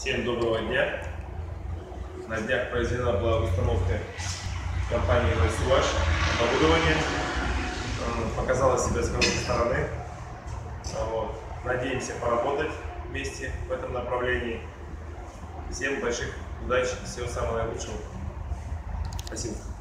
Всем доброго дня! На днях произведена была установка компании Вайсуваш оборудование. Показала себя с хорошей стороны. Надеемся поработать вместе в этом направлении. Всем больших удач и всего самого наилучшего. Спасибо.